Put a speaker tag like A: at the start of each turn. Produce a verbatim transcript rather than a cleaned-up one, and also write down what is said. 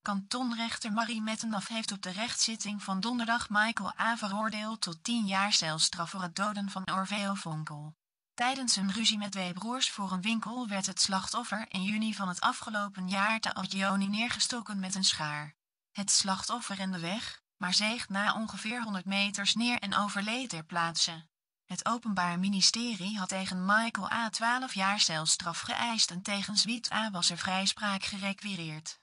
A: Kantonrechter Marie Mettenaf heeft op de rechtszitting van donderdag Michael A. veroordeeld tot tien jaar celstraf voor het doden van Orfeo Vonkel. Tijdens een ruzie met twee broers voor een winkel werd het slachtoffer in juni van het afgelopen jaar te Alcioni neergestoken met een schaar. Het slachtoffer rende weg, maar zeeg na ongeveer honderd meters neer en overleed ter plaatse. Het Openbaar Ministerie had tegen Michael A. twaalf jaar celstraf geëist en tegen Zwiet A. was er vrijspraak gerequireerd.